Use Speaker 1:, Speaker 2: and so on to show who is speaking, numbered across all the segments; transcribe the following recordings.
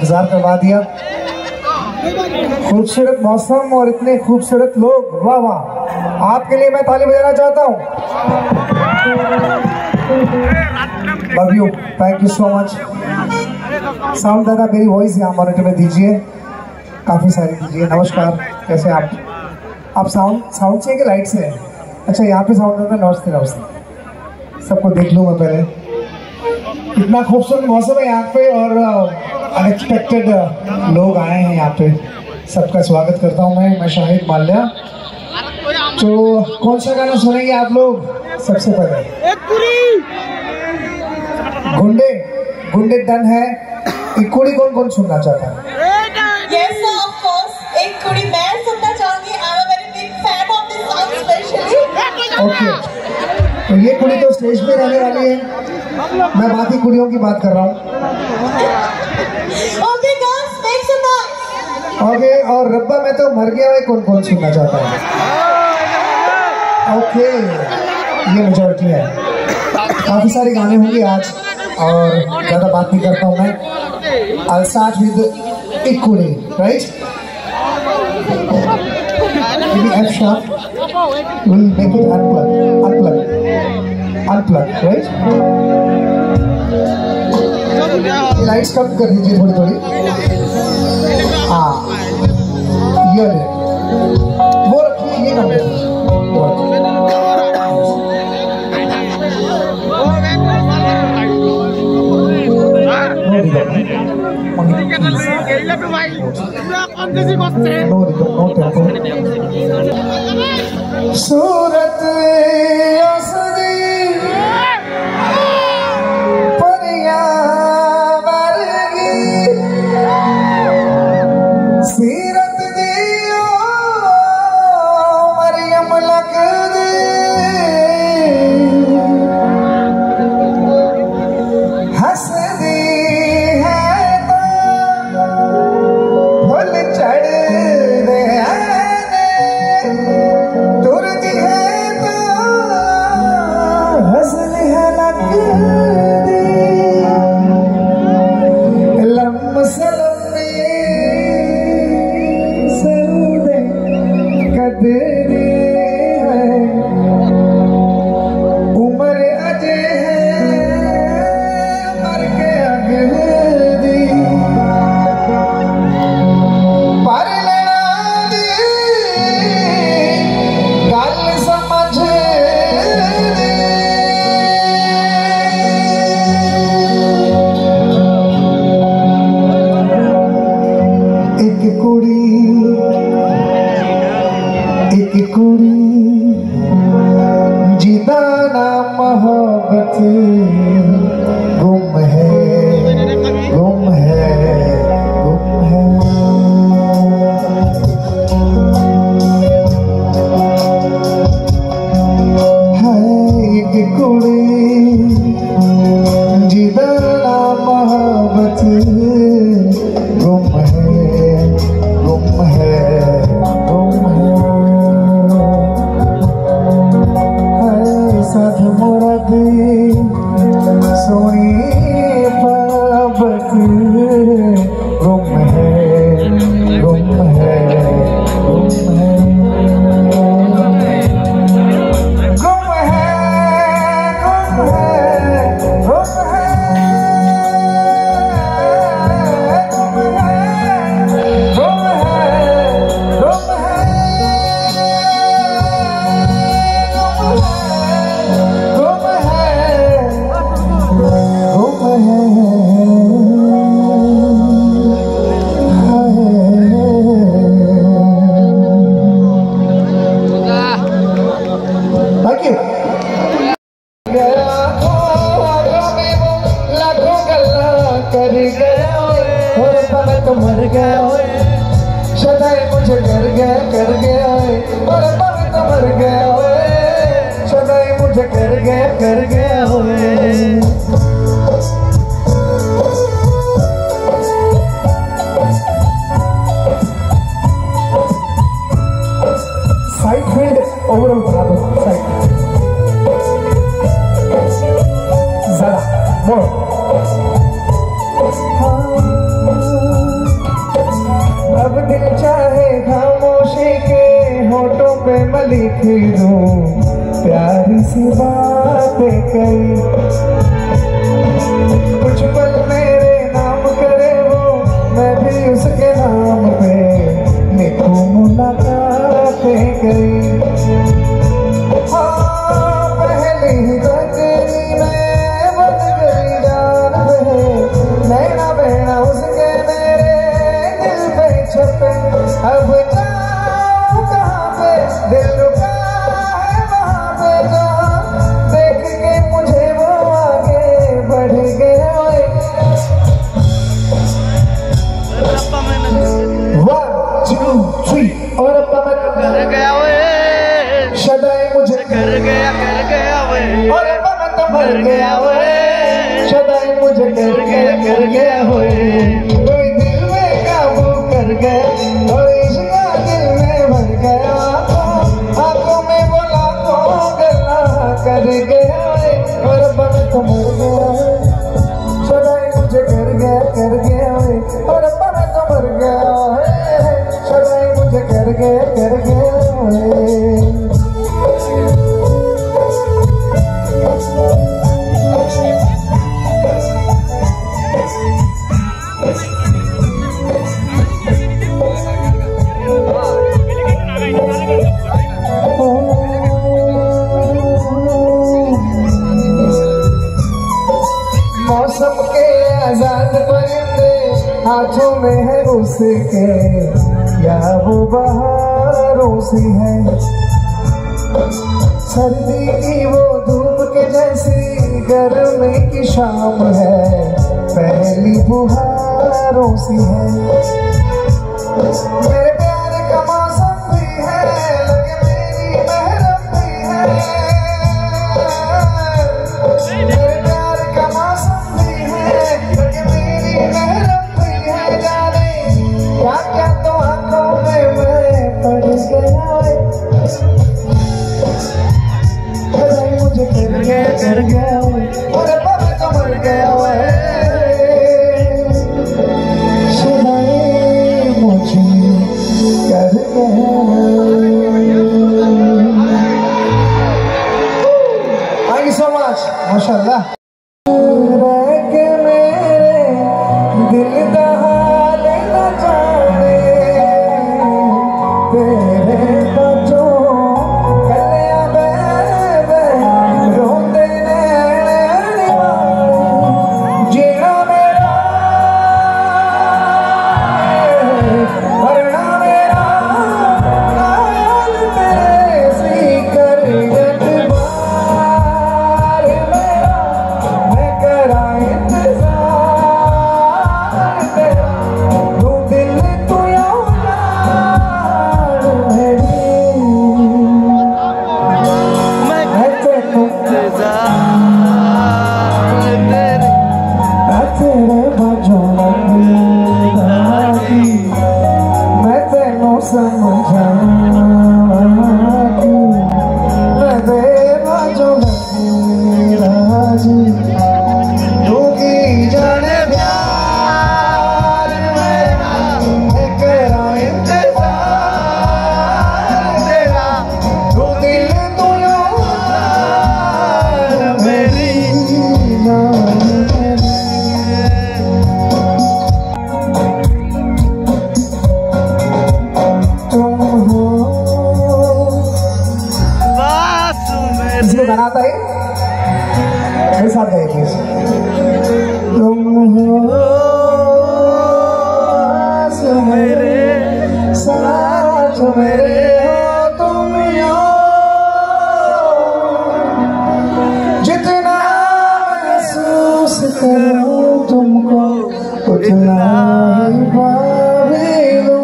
Speaker 1: इंतजार करवा दिया। खूबसूरत मौसम और इतने खूबसूरत लोग, वाह वाह। आपके लिए मैं ताली बजाना चाहता हूँ। Love you, thank you so much. Sound दादा मेरी वॉइस यहाँ मॉनिटर में दीजिए, काफ़ी सारी दीजिए। नमस्कार, कैसे आप साउंड से कि लाइट से है? अच्छा, यहाँ पे साउंड दादा। नमस्ते नमस्ते, सबको देख लूँ मैं पहले। इतना खूबसूरत मौसम है यहाँ पे और अनएक्सपेक्टेड लोग आए हैं यहाँ पे। सबका स्वागत करता हूँ मैं शाहिद माल्या। तो कौन सा गाना सुनेंगे आप लोग सबसे पहले? गुंडे गुंडे डन है। एक कुड़ी कौन कौन सुनना चाहता है?
Speaker 2: Yes sir, of course. एक कुड़ी मैं सुनना चाहूंगी। I'm a very big fan of this song especially.
Speaker 1: Okay, तो ये कुड़ी तो स्टेज पे रहने वाली है, मैं बाकी कुड़ियों की बात कर रहा हूँ।
Speaker 2: Okay girls, make some noise.
Speaker 1: Okay, और रब्बा मैं तो मर गया है कौन कौन सुनना चाहता है? ओके, ये मेजॉरिटी है। काफी सारे गाने होंगे आज और ज्यादा बात नहीं करता हूँ मैं। I'll start with एक कुड़ी, right? Maybe F sharp. We'll make it unplug, right? Lights कम कर दीजिए थोड़ी थोड़ी। हाँ, ये वो रखिए, ये कर दीजिए। सूरत परिया वर्गी सीरत दियो मरियम लग हंसदी है तो फुल चढ़ दे तुरदी है तो हंसन है लग दी लम्ब सलम्बी सरूदे कदरी है उम्र अजे है मर के अगदी पर लेना दी गल समझ दी। एक कुड़ी जिदा ना मोहब्बत गुम है गुम है गुम है। एक कुड़ी जिदा ना मोहब्बत गुम है गुम है गुम है। साथ मुराद सोनी पाबत गुम है गुम है गुम है गुम है गुम है गुम है गुम है गुम मर गया सदाई मुझे कर गया और मर गया सदाई मुझे कर गया साइड फील्ड ओवरऑल बना दो साइड ज़रा मोर। अब दिल चाहे खामोशी के होठों पे मैं लिख दूं प्यारी सी बातें कई। कुछ पल मेरे नाम करे वो, मैं भी उसके नाम पे लिखूं मुलाकातें कई। हाँ पहली ही तकनी में बन गई जान बहे, नैना बहना उसके मेरे दिल पे छपे। अब जाऊं कहाँ पे, दिल रुका है वहाँ पे जहाँ देख के मुझे वो आगे बढ़ गया। 1 2 3 और अब मैं
Speaker 3: कर गया वे,
Speaker 1: शदाई मुझे
Speaker 3: कर गया वे,
Speaker 1: और अब मैं तो भर गया वे, शदाई मुझे कर गया होए। कोई दिल में काबू कर गया, कोई इश्क दिल में भर गया, आंखों में वो लाखों गल्ला कर गया है। और अब मैं तो मर गया है, शदाई मुझे कर गया है। और अब मैं तो मर गया है, शदाई मुझे कर गया है। मौसम के आजाद परिंदे हाथों में है उसके, या वो बहारों सी है। सर्दी की वो धूप के जैसी गर्मी की शाम है, पहली बुहारों सी है। मेरे प्यार का मौसम भी है, लगे मेरी महरम भी है। मेरे प्यार का मौसम भी है, लगे मेरी महरम भी है। जाने क्या क्या तो आंखों में मैं पड़ गया है, मुझे कर गया है। और अब तो मर गया है, शदाई मुझे कर गया। थैंक यू सो मच, माशाल्लाह। रह के मेरे दिल दा हाल न जाने, तेरे बच्चों कलियां बह रोंदे नैन जीना मेरा मरना मेरा, नाल तेरे सी कर एतबार मेरा, मैं करा इंतजार तेरा, तू दिल तू यार मेरी। मैं तेनू तेरे बाजों लगी, मैं तेनू समझा मैं दे बाजों लगी, तू की जाने प्यार मेरा, मैं करा इंतजार तेरा, तू दिल तू यार मेरी। इसको बनाता है मेरे साथ गाइए प्लीज। तुम हो मेरे साथ मेरे हो तुम हो, जितना महसूस करो तुमको उतना ही पावे लो।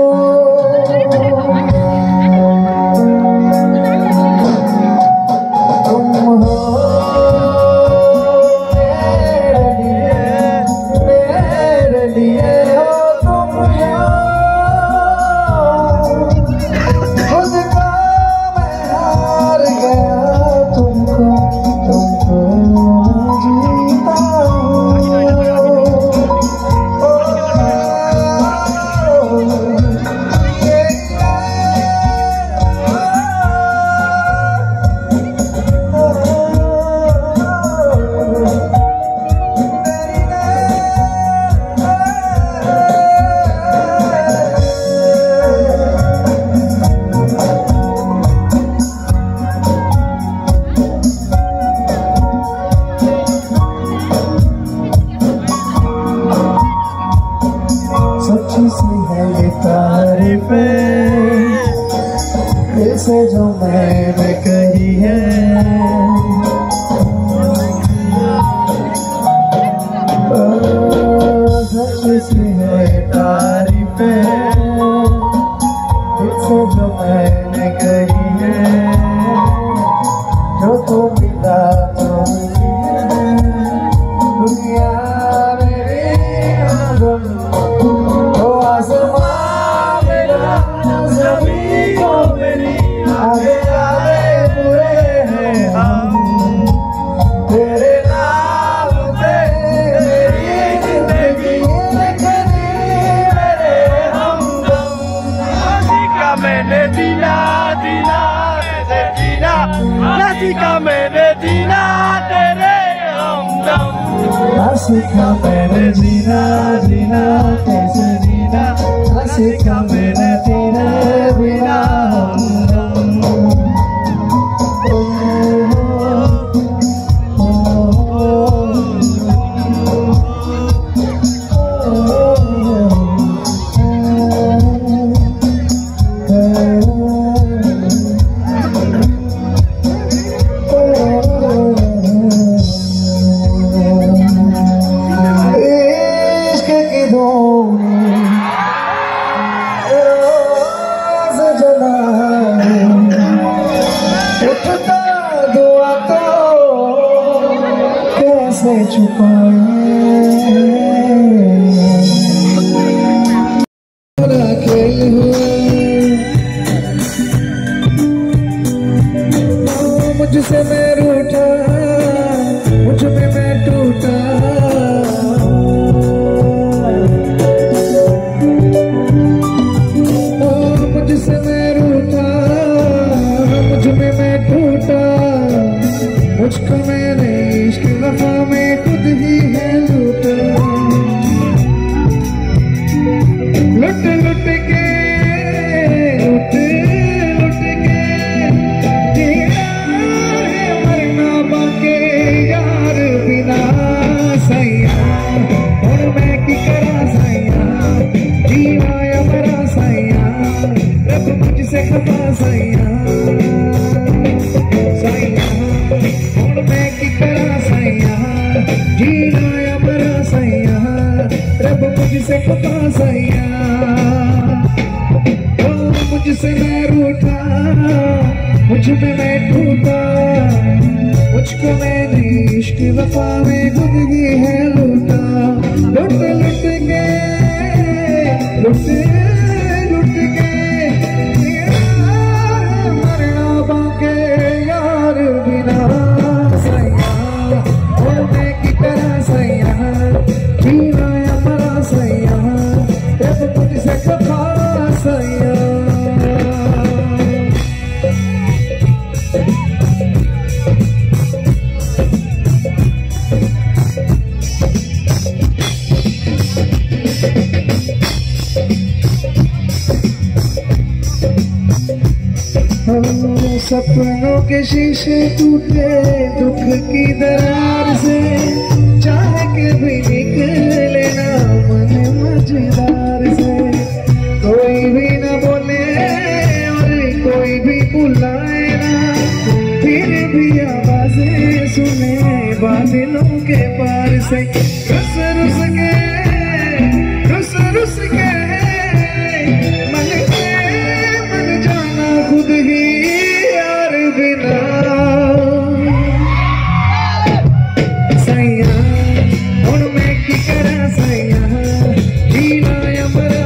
Speaker 1: तुम हो मेरे लिए हो तुम हो, है ये तारीफें दिल से जो मैंने कही है। सच सी है तारीफें दिल से जो मैंने कही है। जो तू मिला तो दुनिया मेरी आदम तो आसमां मेरा ज़मीन को मेरी आगे आगे बुरे हैं हम तेरे नाम पे मेरी जिंदगी लिखनी मेरे हमदम।
Speaker 3: सीखा मैंने जीना जीना कैसे जीना ना सीखा मैंने जीना तेरे हमदम।
Speaker 1: सीखा मैंने जीना जीना कैसे जीना सीखा मैंने तेरे बिना हमदम। दुआ तो कैसे छुपाए खेल मुझसे मैं रूठा मुझ में मैं टूटा मुझसे मैं रूठा मुझ में मैं टूटा मुझको मैंने इश्क वफा में खुद ही है लूटा। लुट लुट के लुट लुट के जीना है मरना बाके यार बिना सैया और मैं की करा सैया जीना या मरा सैया रब मुझसे खफा सैया सैया और मैं की करा सैया जीना या मरा सैया रब मुझसे खफा सैया। मुझसे मैं रूठा मुझ में मैं टूटा मुझको मैंने इश्क वफा में खुद ही है लूटा। लुट लुट के लुट लुट के मरना बाके यार बिना सैया और मैं की तरह सैया जीना या मरा सैया रब मुझसे खफा सैया। सपनों के शीशे टूटे दुख की दरार से चाह के भी निकले ना मन मजेदार से। कोई भी ना बोले और कोई भी बुलाए ना फिर भी आवाजें सुने बादलों के पार से। रुस रुस के रुस रुस के मन जाना खुद ही बिना सैया और मैं की करा सैया जीना या मरा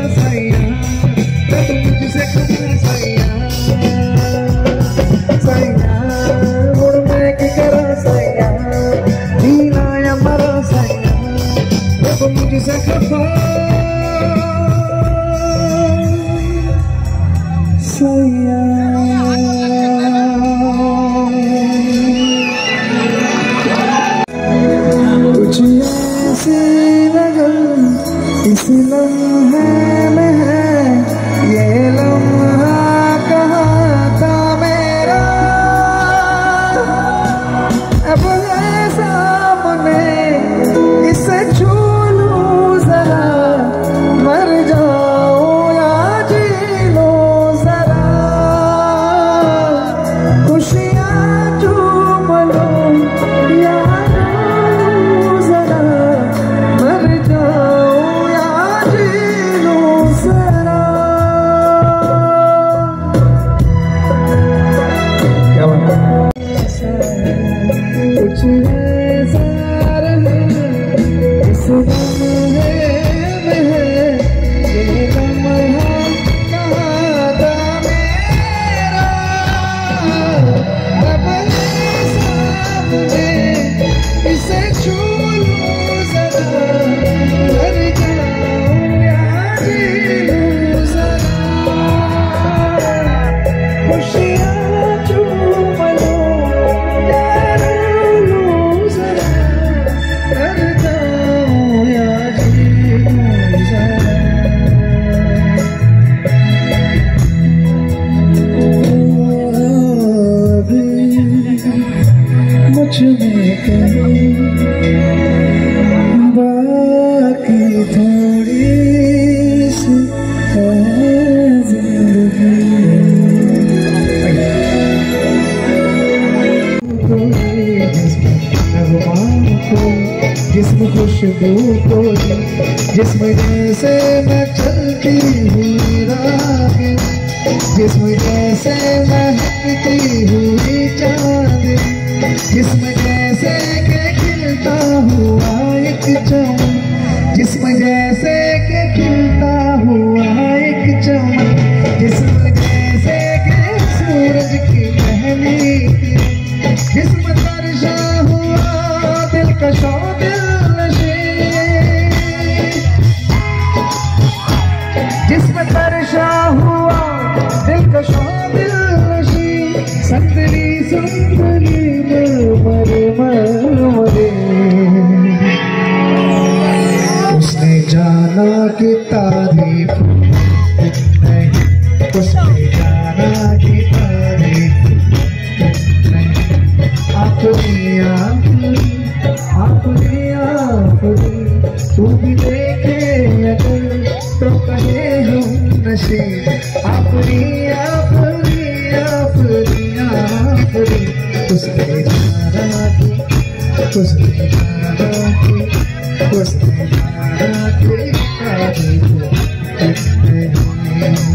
Speaker 1: जिस्म खुशबू कोई, जिस्म जैसे मैं चलती हुई राहें, जिस्म जैसे महकती हुई चांद, जिस्म जैसे के खिलता हुआ एक चमन, जिस्म जैसे के खिलता हुआ एक चमन, जिस्म जैसे के सूरज की पहली किरण, जिस्म तरशा हुआ दिलकशा दिलनशी, जिस्म तरशा हुआ दिलकशा दिलनशी, संदली संदली मरमरे मरमरे। उसने जाना कि तारीफ नहीं, उसने जाना कि तारीफ नहीं, अपनी आफरी तू भी देखे अगर तो कहे हम नशे, अपनी आफरी आफरी आफरी। उसने जाना कि, उसने जाना कि, उसने जाना कि तारीफ नहीं।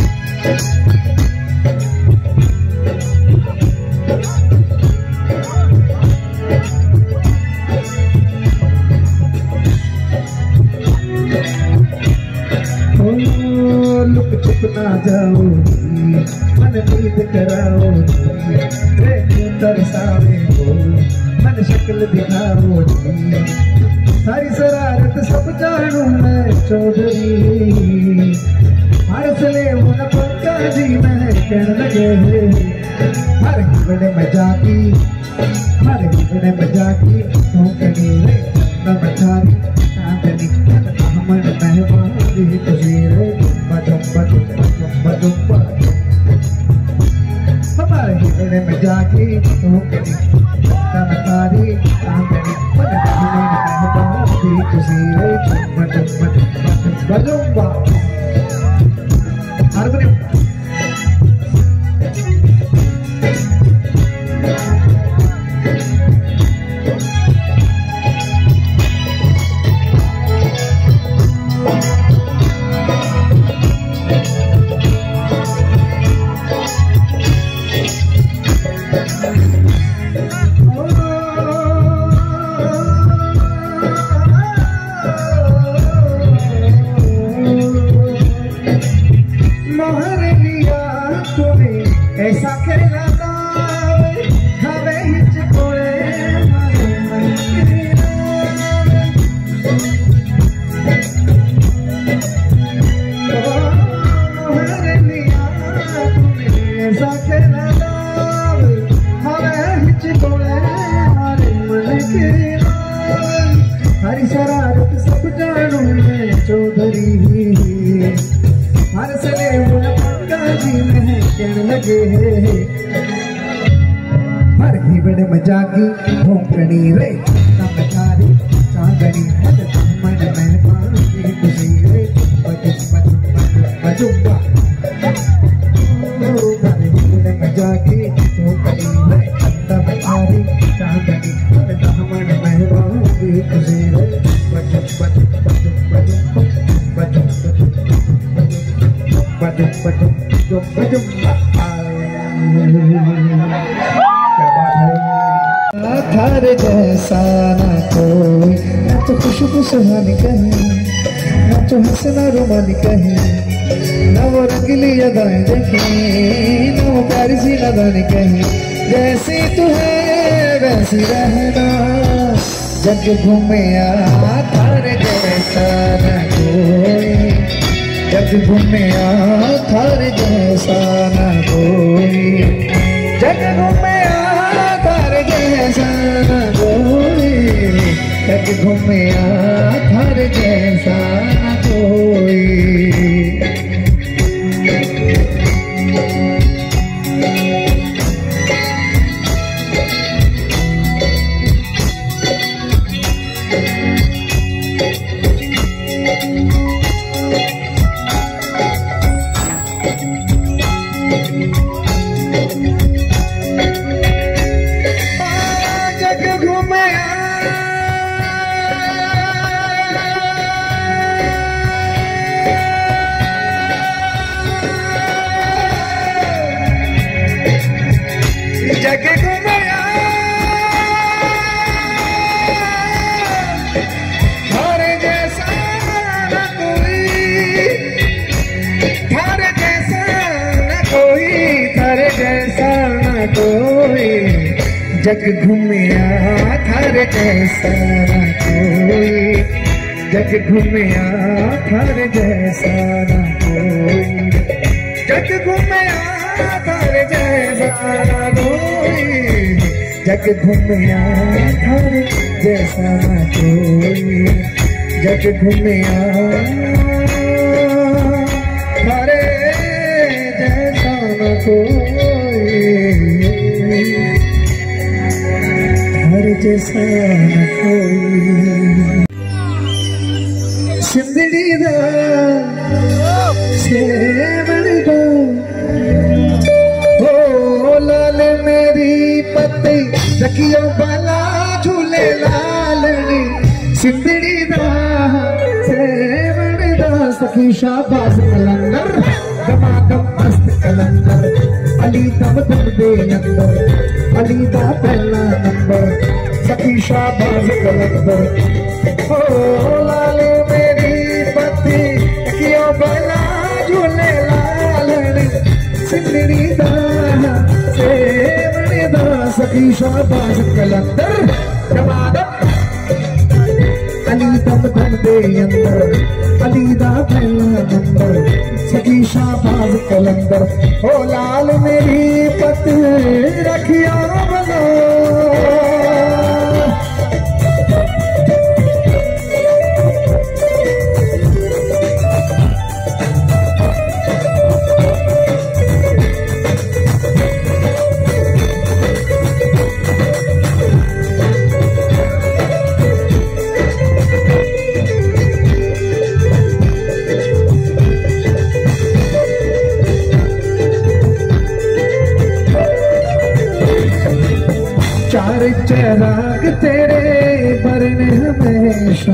Speaker 1: लुक छुप ना जाओ, मन नींद कराओ, प्रेम तरसावे हो, मन शक्ल दिखाओ, सारी शरारत सब जानू मैं चौधरी, हरसले मुन पंका जी मैं कहने लगे, हर बड़े मजाकी, हर बड़े मजाकी, धोकनी रे नमचारी चांदनी हमन मेहमान दी तस्वीर, जुम्बा जुम्बा जुम्बा जुम्बा, हमारे बड़े मजाकी, धोकनी नमचारी चांदनी मेहमान दी तस्वीर, जुम्बा जुम्बा जुम्बा जुम्बा। हारमोनियम ऐसा खेला हमें हिच कोए ऐसा खेला हमें हिच कोए हमारे मन के, हरी शरारत सब जानू मैं चौधरी, हर सले मुन पंका जी में कहने लगे, हर ही बड़े मजाकी, धोकनी रे नमचारी चांदनी, मन मेहमान की खुशी रे जुम्बा जुम्बा जुम्बा, हर ही बड़े मजाकी, धोकनी रे नमचारी चांदनी, मन मेहमान की खुशी रे जुम्बा जुम्बा जुम्बा जुम्बा जुम्बा जुम्बा। क्या बात है। थारे जैसा ना कोई, ना तो खुशबू सुहानी कहीं, ना तो हंसना रुमानी कहीं, ना वो रंगीली अदाएं देखी, ना वो प्यारी सी नदानी कहीं, जैसी तू है वैसी रहना, जग घूमे थारे जैसा ना कोई, जग घूमे थारे जैसा ना कोई, जग घूमे थारे जैसा ना कोई, जग घूमे थारे जैसा ना कोई। जग घूमिया थार जैसा ना कोई, जग घूमिया थार जैसा ना कोई, जग घूमिया थार जैसा ना कोई, जग घूमिया थार जैसा ना कोई, जग घूमिया थारे जैसा ना कोई, थारे जैसा ना कोई। सिंदड़ी दा सेवण दा ओ लाल मेरी पत्ती रखियो बाला झूले लालनी, सिंदड़ी दा सेवण दा सखी शाबाश कलंदर, दमादम मस्त कलंदर, अली दम दम दे अंदर, अली दा पहला नंबर, सखी शाबाश कलंदर। ओ लाल मेरी पत्ती रखियो बाला झूले लालनी, सिंदड़ी दा सेवण दा सखी शाबाश कलंदर, दमादम अली दम दम दे अंदर, अली दा पहला नंबर, सखी शाबाश कलंदर। ओ लाल मेरी पत्ती रखिया बना, चार चराग तेरे बरने हमेशा,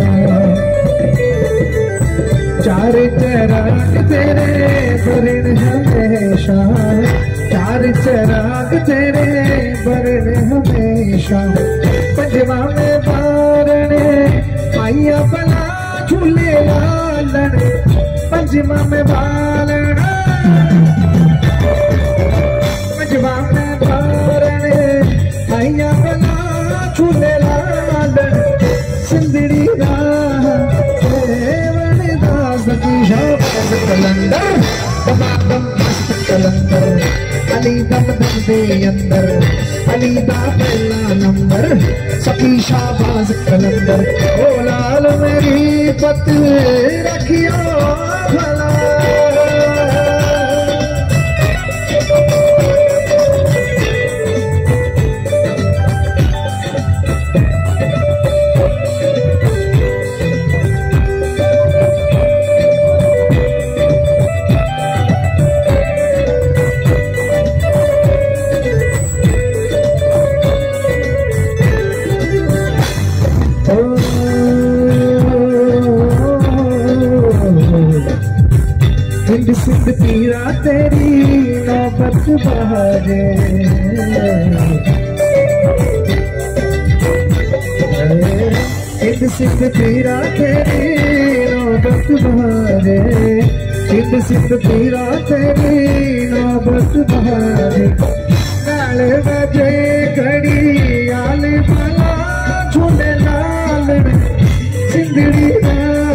Speaker 1: चार चराग तेरे बरने हमेशा, चार चराग तेरे बरने हमेशा, पंजवा में बारने आइया बला झूले लालन, पंजवा में बालना पंजवा में बारने आइया बला झूले लालन, सिंदड़ी दा सेवण दा सखी शाबाश कलंदर, दमादम मस्त कलंदर, अली दम दम दे अंदर, अली दा पहला नंबर, सखी शाबाश कलंदर। ओ लाल मेरी पत्ती रखियो भला, हिंद सिंध पीरा तेरी नौबत बहारे, हिंद सिंध पीरा तेरी नौबत बहारे, हिंद सिंध पीरा तेरी नौबत बहारे, नाल बजे घड़ी आल भला झूले लालन, सिंदड़ी दा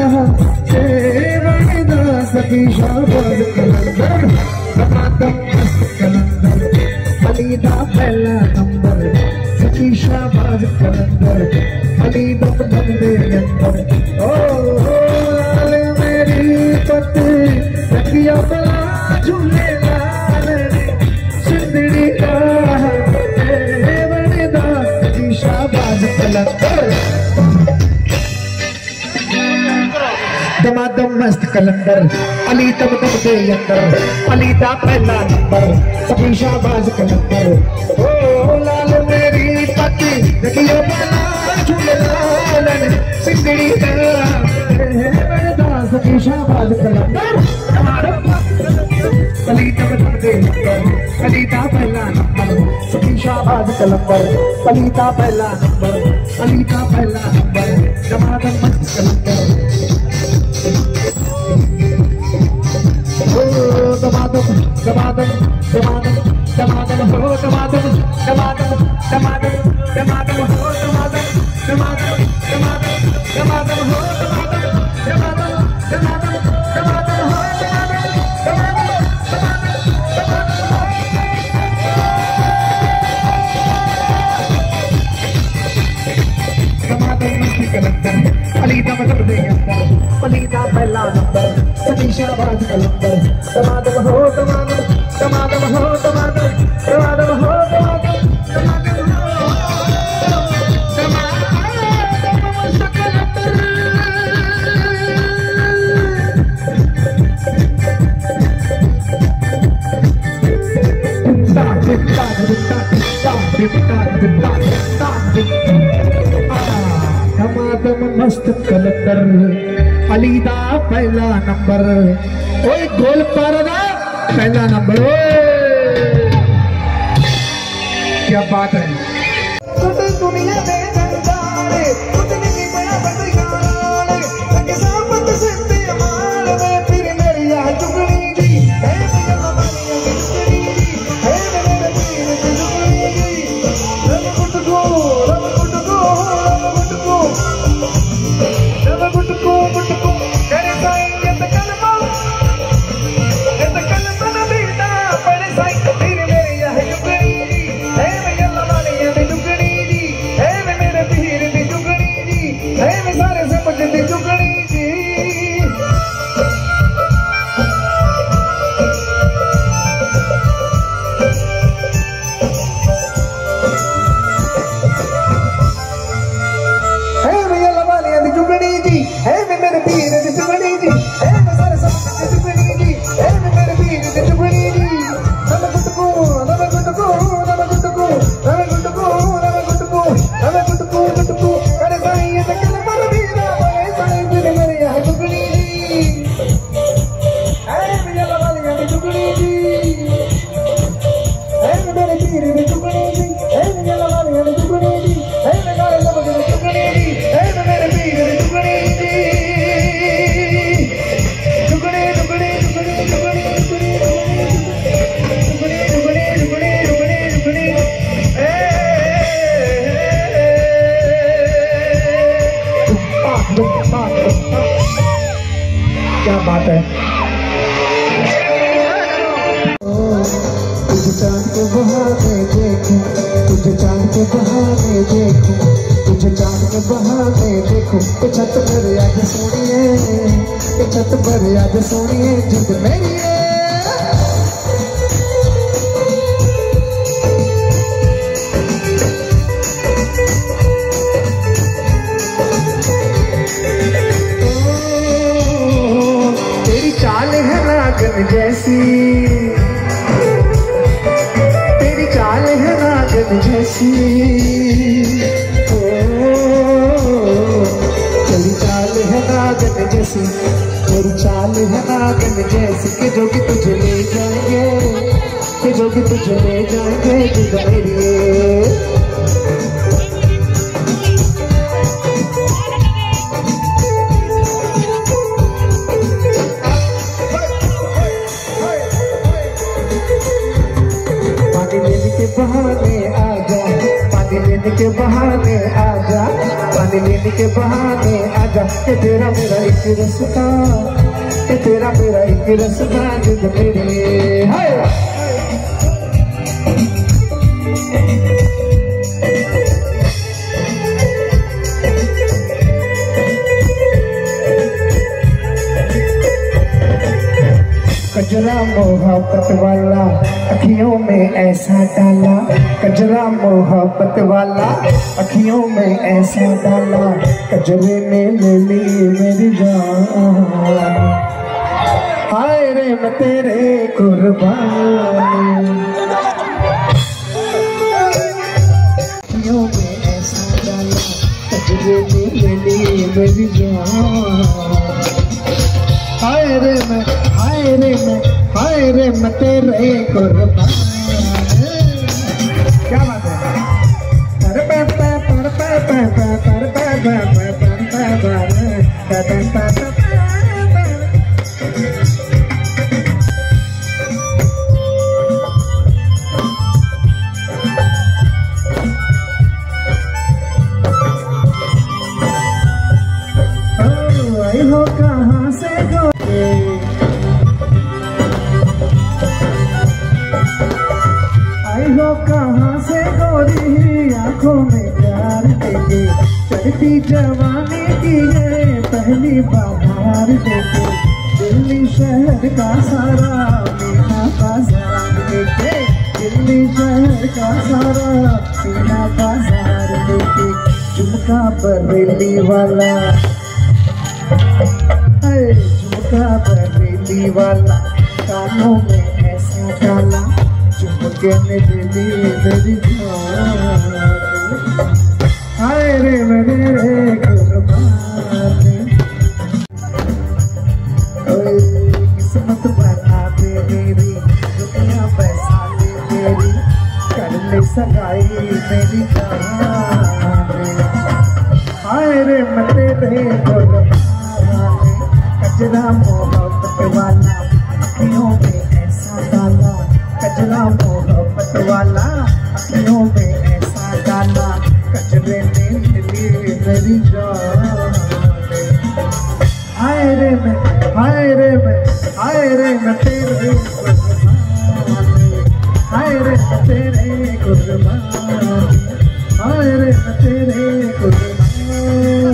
Speaker 1: सेवण दा सखी शाबाश कलंदर, दमादम मस्त कलंदर, अली दा पहला नंबर, सखी शाबाश कलंदर, अली दम दम दे अंदर। ओ लाल मेरी पत्ती रखिया बला झूले लालन, सिंदड़ी दा सेवण दा सखी शाबाश कलंदर, दमादम मस्त कलंदर, अली दम दम दे अंदर, अली दा पहला नंबर, सखी शाबाश कलंदर। ओ लाल मेरी पत्ती रखियो बाला झूले लालन, सिंदड़ी दा सेवण दा सखी शाबाश कलंदर, अली दम दम दे अंदर, अली दा पहला नंबर, सखी शाबाश कलंदर, अली दा पहला नंबर, अली दा पहला नंबर, दमादम मस्त कलंदर। दमादम दमादम दमादम टमाटम हो टमाटम टमाटम टमाटम टमाटम हो टमाटम टमाटम टमाटम टमाटम हो टमाटम टमाटम टमाटम टमाटम हो टमाटम अलीदा मतलब दे अलीदा पहला नंबर सतीशा बाज का नंबर टमाटम हो टमाटम टमाटम हो टमाटम टमाटम हो टमाटम टमाटम टमाटम मस्त कलंदर अलीदा पहला नंबर ओए गोल पारदा पहला नंबर क्या बात है दुनिया में जंजाले उतनी की बड़ा बदगाले लगे सामत से मार में फिर मेरी आ चुगली जी है मेरा मनिया चुगली जी है मेरे पीर की चुगली जी रब गुट गो रब गुट गो रब गुट गो करे साईं ये कलमा न बीता पड़े साईं फिर मेरी आ चुगली जी है मेरा मनिया चुगली जी है मेरे पीर की चुगली जी है मैं सारे समझ दी चुगली जी है मेरे पीर दी चुगली जी है मैं सारे समझ दी चुगली जी है मेरे पीर दी चुगली जी नम गुटको नम गुटको नम गुटको नम गुटको नम गुटको नम गुटको गुटको करे साईं ये कलमा बीरा बड़े साईं फिर मेरी आ चुगली जी है मेरा लवालिया दी चुगली जी है मेरे पीर दी चुगली जी है मेरा लवालिया दी चुगली जी है मैं सारे समझ दी चुगली जी है मेरे पीर दी चुगली जी क्या बात है तुझे चांद के बहाने देखूं तुझे चांद के बहाने देखूं तुझे चांद के बहाने देखूं तो छत पर आज सोनिए तो छत पर आज सोनिए जिद मेरी है जैसी तेरी चाल है नागन जैसी तेरी चाल है नागन जैसी तेरी चाल है नागन जैसी कि जो कि तुझे ले जाएंगे कि जो कि तुझे ले जाएंगे जिद मेरी बहाने आजा पानी लेने के बहाने आजा पानी लेने के बहाने आजा ये तेरा मेरा एक रस्ता ये तेरा मेरा एक रस्ता जिद मेरी है कजरा मोहब्बत वाला अखियों में ऐसा डाला कजरा मोहब्बत वाला अखियों में ऐसा डाला कजरे ने ले ली मेरी जान हाय रे मैं तेरे कुर्बान अखियों में ऐसा डाला कजरे ने ले ली मेरी जान हाय रे मैं तेरे कुर्बान क्या बात है आई हो कहाँ से गोरी आंखों में प्यार देके चढ़ती जवानी की है पहली बहार देके दिल्ली शहर का सारा मीना बाजार देके दिल्ली शहर का सारा मीना बाजार देके झुमका बरेली वाला झुमका बरेली वाला कानों में ऐसा डाला झुमके में दिली मेरी जान हाय रे मेरे कुर्बानी किस्मत बना दे मेरी दुनिया पैसा ले मेरी कर ले सगाई मेरी जान हाय रे मेरे कुर्बानी कजरा मोहब्बत वाला अखियों में ऐसा डाला कजरा मोहब्बत वाला अखियों में ऐसा डाला कजरे ने मिली मेरी जान हाय रे मैं तेरे कुर्बानी हाय रे मैं तेरे कुर्बानी हाय रे मैं तेरे कुर्बानी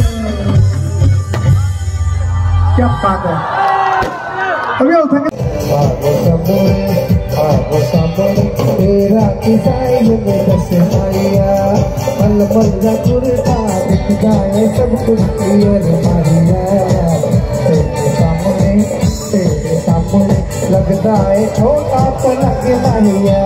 Speaker 1: क्या बात है अभी तेरा किसाई में दस मारिया पल पल जगुरता दिख जाए सब कुछ क्लियर मारिया तेरे सामने लगता है छोटा पलक मारिया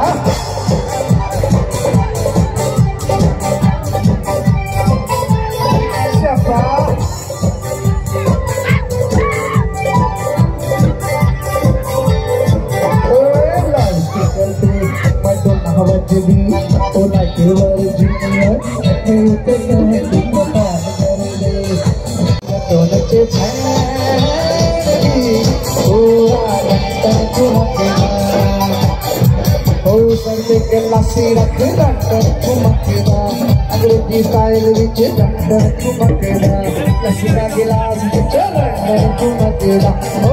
Speaker 1: अंग्रेजी स्टाइल विच डंडर घुमकदा लस्सी का गिलास विच डंडर घुमकदा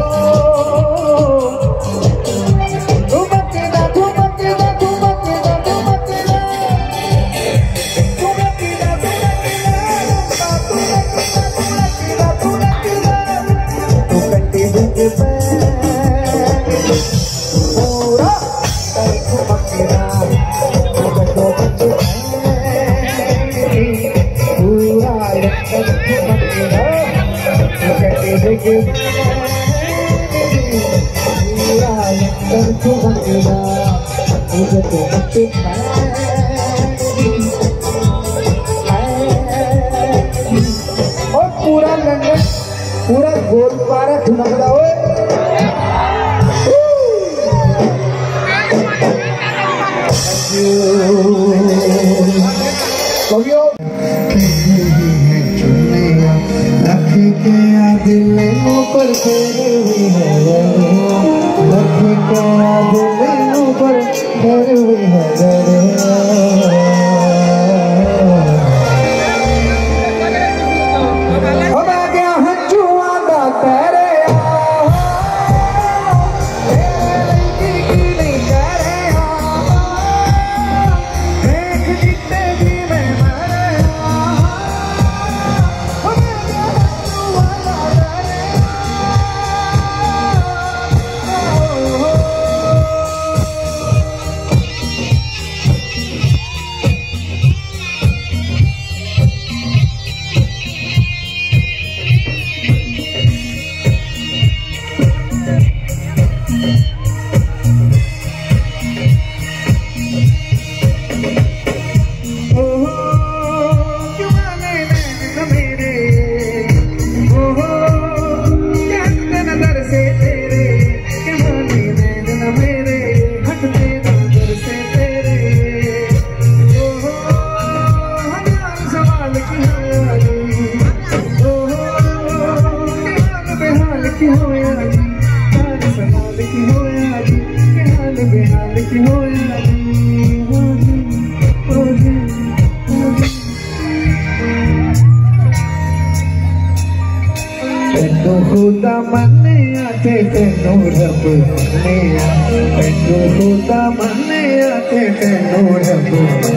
Speaker 1: और पूरा लंदन पूरा गोलपारा ठुमकदा हो दिल पर फेरे हुई है लखी क्या दिल पर फेरे हुई है अब आ गया हंजुआ दा तेरे खुदा मन आते तेनू रब तेनू होता मन्ने आते तेनू रब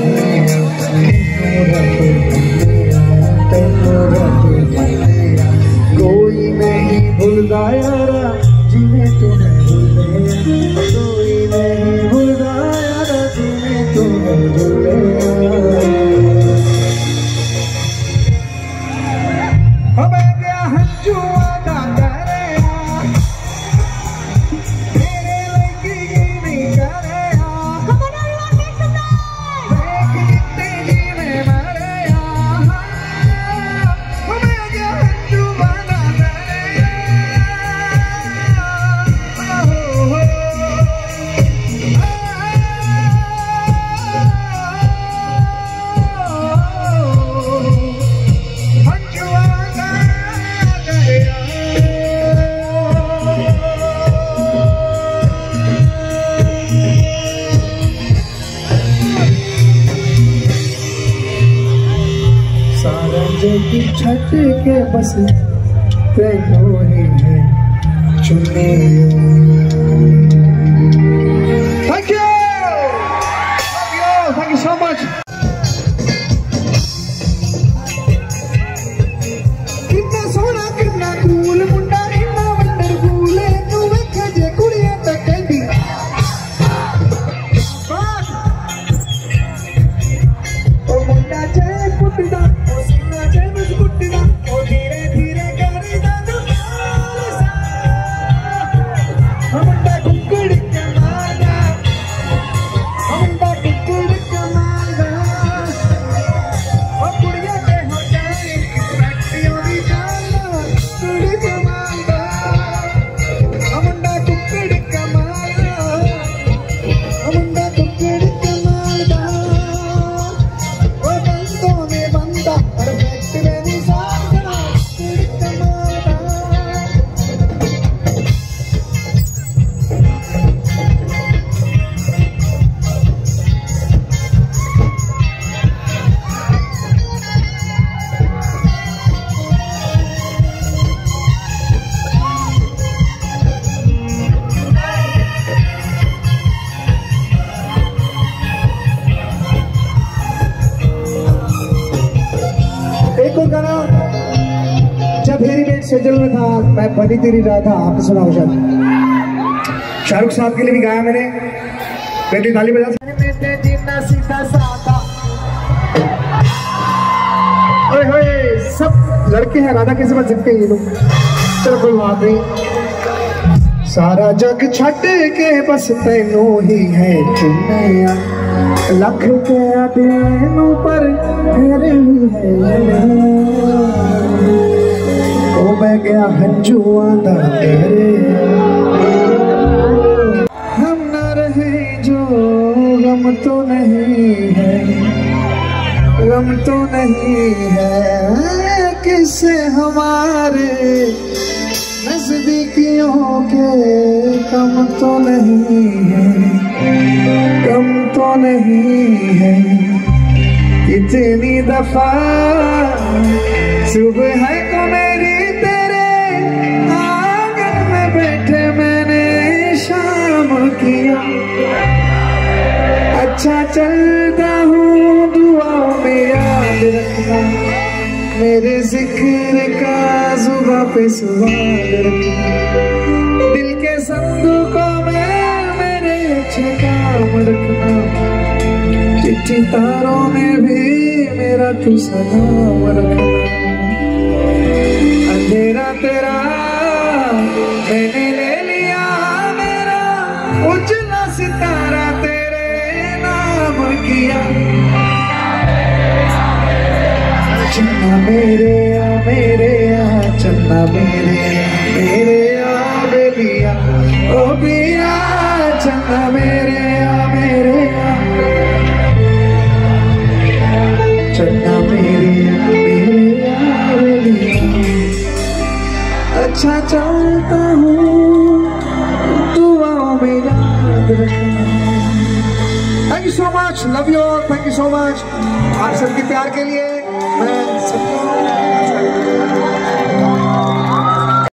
Speaker 1: कोई नहीं भूलदा यारा जिन्हें तुम्हें भूले, कोई नहीं भूलदा यारा जिन्हें तुम्हें भूले। हमें क्या हंजुआ ना करे तेरे लगी नहीं करे देख जितने जीने मरे हमें क्या हंजुआ ना करे छट के बस तेनू ही है चुने। Thank you so much. कितना सोना कितना कूल मुंडा इन्ना वंडरफुल तू वेखे जे कुड़ियां ते कहंदी ओ मुंडा जे कुटदा जब हेरी बेट सजल में था मैं बनी तेरी राधा, आपने सुना हो शायद। शाहरुख साहब के लिए भी गाया मैंने, बेटी ताली बजा। सब लड़के हैं, राधा कैसे बच सकते हैं ये लोग। चलो कोई बात नहीं, सारा जग छट के बस तेनू ही है चुने लख रुपया देनू पर तेरे ही है ओ मैं गया हंजुआ दा तेरे हम न रहे जो गम तो नहीं है, गम तो नहीं है किससे हमारे नजदीकियों के कम तो नहीं है, कम तो नहीं है। इतनी दफा सुबह को मेरी तेरे आंगन में बैठे मैंने शाम किया। अच्छा चलता हूँ दुआओं में याद रखना, मेरे जिक्र का जुबां पे सवाल रखना। दिल के संदूकों में मेरे अच्छे काम रखना, चिट्ठी तारों में भी मेरा तू सलाम रखना। अंधेरा तेरा मैंने ले लिया, मेरा उजला सितारा तेरे नाम किया। चन्ना मेरे आ चन्ना मेरे आ बेलिया ओ बिया चन्ना मेरे आ चन्ना मेरे आ बेलिया। अच्छा चलता हूँ दुआओं में याद रखना। Thank you so much, love you all, thank you so much. आप सबके प्यार के लिए मैं